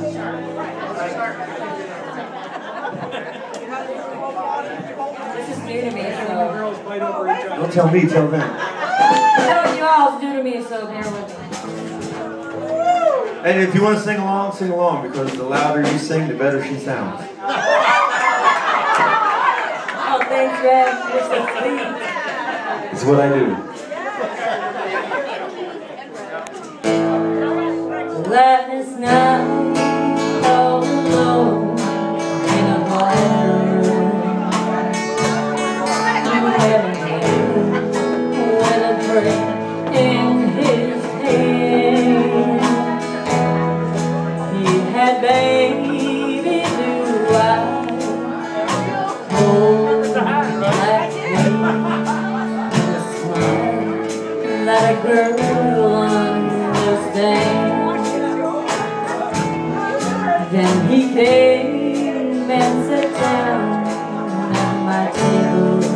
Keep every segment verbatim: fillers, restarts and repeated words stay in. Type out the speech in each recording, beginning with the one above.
This is new to me, so... Don't tell me, tell them. No, you all new to me, so bear with me. And if you want to sing along, sing along, because the louder you sing, the better she sounds. Oh, thanks, man. You're so sweet. It's what I do. Last night, all alone in a bar, you had a hand with a drink in his hand. He had baby blue eyes, cold black hair, and a smile that a girl understands. Then he came and sat down at my table,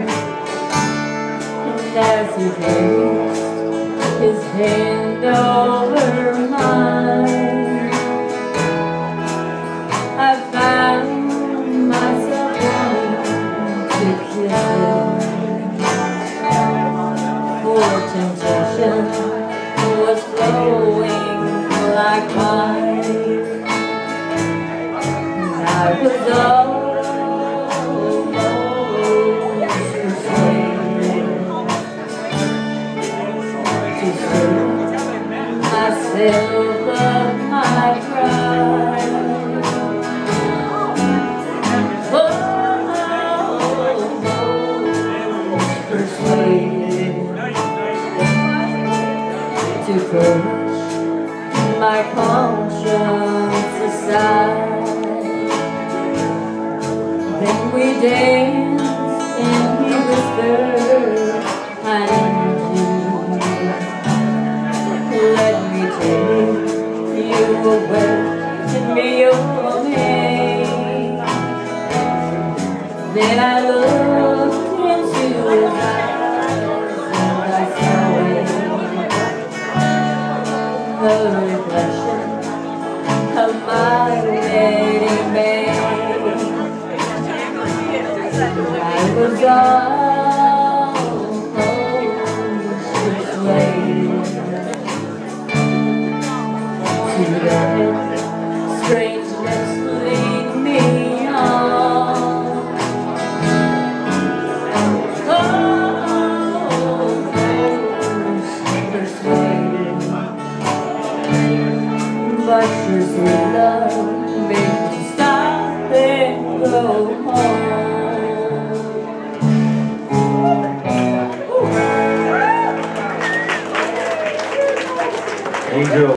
and as he placed his hand over mine, I found myself wanting to kiss him, for temptation was flowing like wine. I was almost persuaded to strip myself of my pride. Almost persuaded to push my conscience aside. Then we danced and he whispered, I need you. Let me take you away and be your man. Then I looked into his eyes and I saw the reflection of my wedding band. I was almost persuaded to let strangeness lead me on. Almost persuaded, but your sweet love made me stop and go home. Angel.